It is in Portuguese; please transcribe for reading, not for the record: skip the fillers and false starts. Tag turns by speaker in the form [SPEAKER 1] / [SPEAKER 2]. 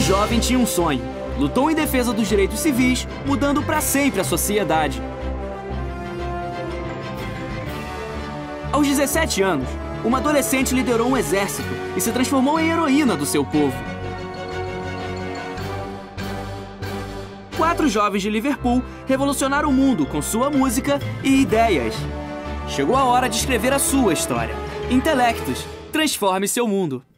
[SPEAKER 1] jovem tinha um sonho. Lutou em defesa dos direitos civis, mudando para sempre a sociedade. Aos 17 anos, uma adolescente liderou um exército e se transformou em heroína do seu povo. 4 jovens de Liverpool revolucionaram o mundo com sua música e ideias. Chegou a hora de escrever a sua história. Intelectus, transforme seu mundo.